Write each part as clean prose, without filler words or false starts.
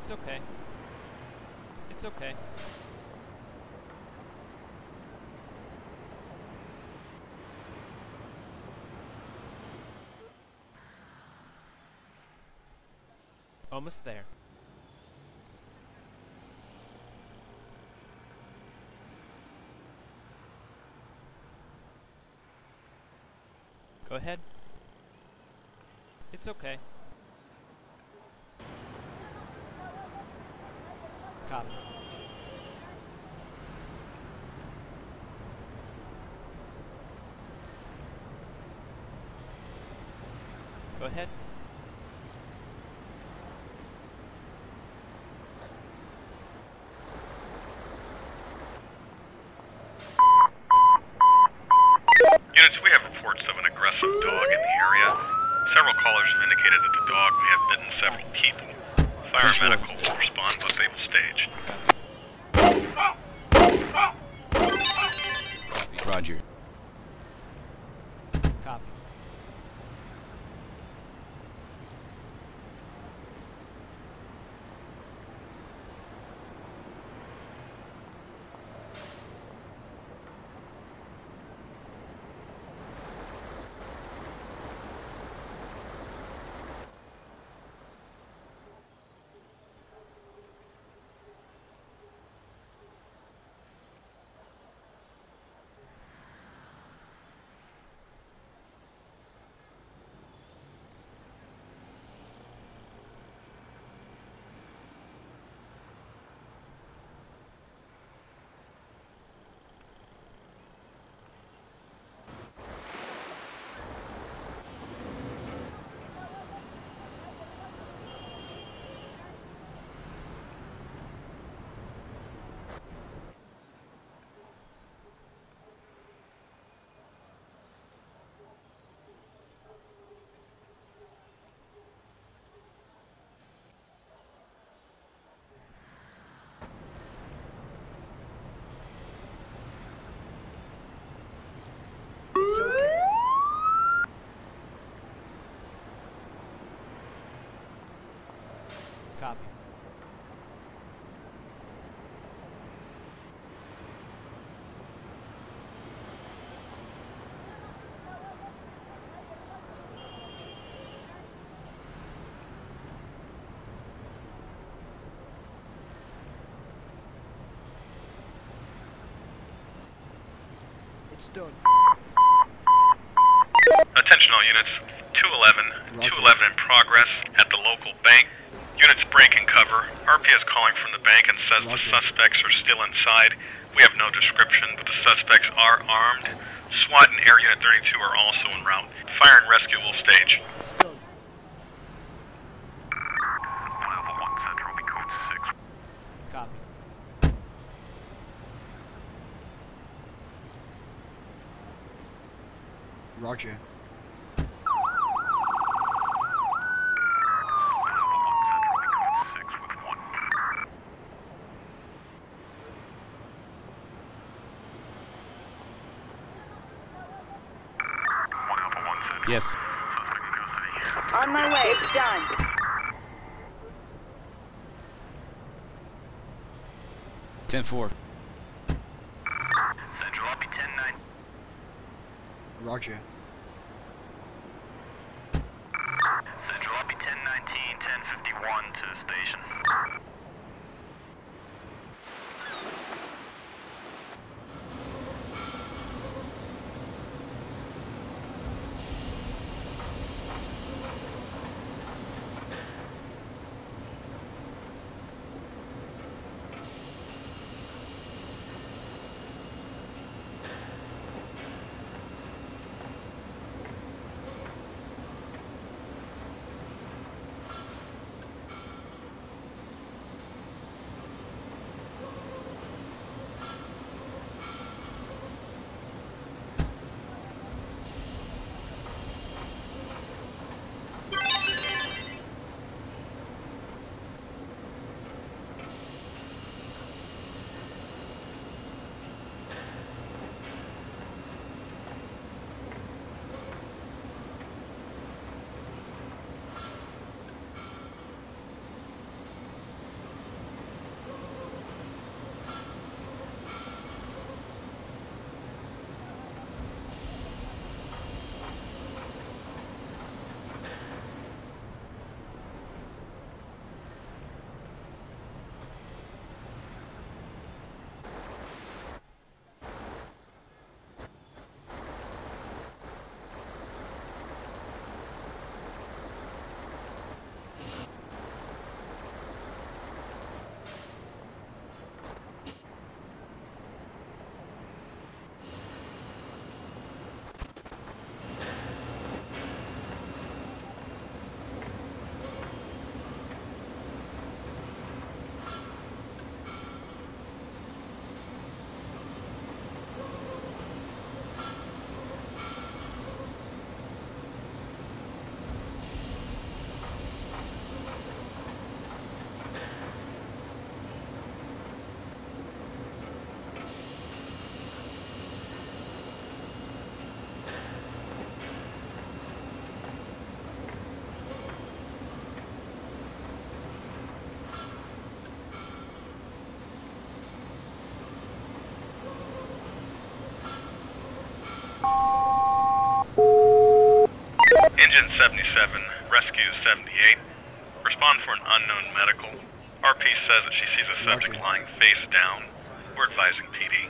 It's okay. It's okay. Almost there. Go ahead. It's okay. Copy. Go ahead. Units, we have reports of an aggressive dog in the area. Several callers have indicated that the dog may have bitten several people. Fire and medical will respond once able stage. Roger. Copy. It's okay. Copy. It's done. Attention all units. 211. 211 in progress at the local bank. Units break and cover. RPS calling from the bank and says the suspects are still inside. We have no description, but the suspects are armed. SWAT and Air Unit 32 are also en route. Fire and rescue will stage. It's done. Level 1 Central, we code 6. Copy. Roger. Yes. On my way. It's done. 10-4. Central, I'll be 10-9. Roger. Central, I'll be 10-19, 10-51 to station. Engine 77, Rescue 78. Respond for an unknown medical. RP says that she sees a subject Roger. lying face down. We're advising PD.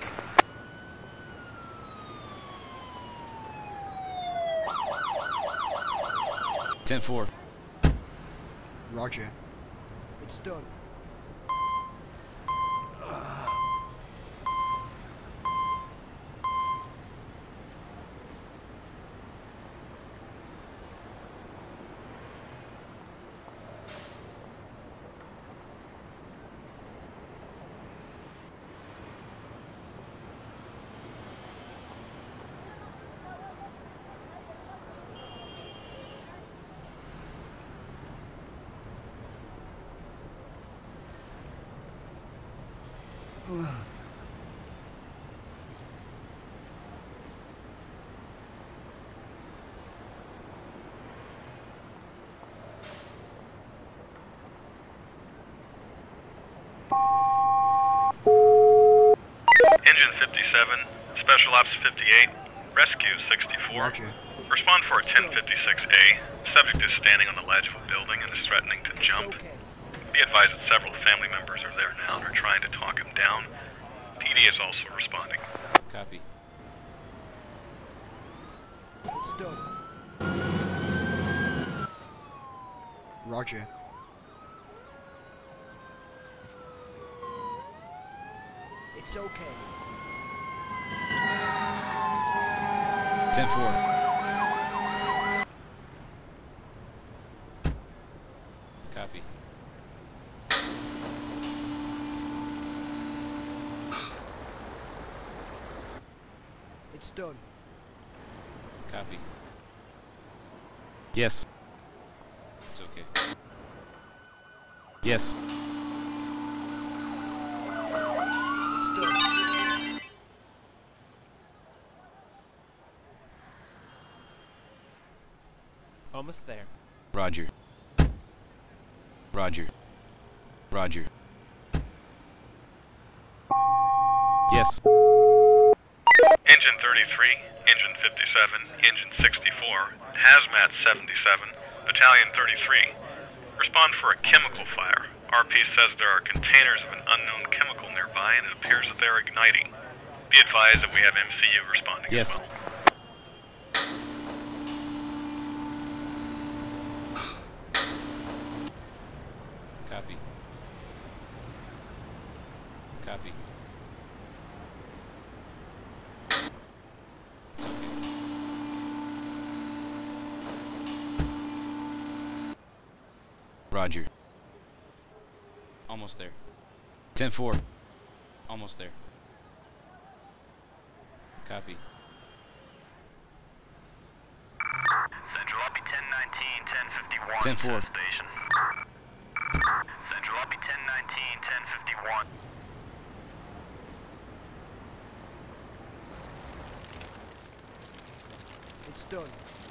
Ten four. Roger. It's done. Engine 57, Special Ops 58, Rescue 64. Roger. Respond for a 1056A. Subject is standing on the ledge of a building and is threatening to It's jump. okay. Be advised that several family members are there now and are trying to talk him down. PD is also responding. Copy. It's done. Roger. It's okay. 10-4. Copy. It's done. Copy. Yes. It's okay. Yes. It's done. Almost there. Roger. Roger. Roger. Yes. Engine 33, Engine 57, Engine 64, Hazmat 77, Battalion 33. Respond for a chemical fire. RP says there are containers of an unknown chemical nearby and it appears that they are igniting. Be advised that we have MCU responding Yes. as well. Copy. Copy. It's okay. Roger. Almost there. 10-4. Almost there. Copy. Central, I'll be 1019, 1051. 10-4. Test station. Central, I'll be 1019, 1051. It's done.